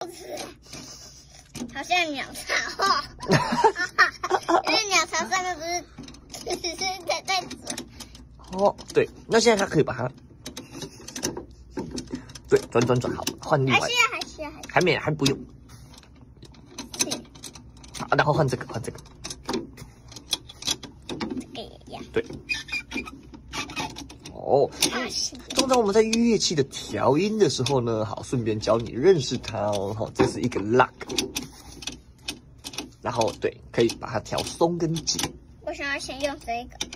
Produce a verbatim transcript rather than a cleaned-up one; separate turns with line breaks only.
不吃，好像鸟巢哦，因为鸟巢上面不是只是在在转。
哦，对，那现在它可以把它，对，转转转，好，换另外。
还是要还是要还是
还没，还不用。
是
好，然后换这个，换这个。
这个也要。
对。哦，通常我们在乐器的调音的时候呢，好，顺便教你认识它哦。好，这是一个 lock， 然后对，可以把它调松跟紧。
我想要先用这个。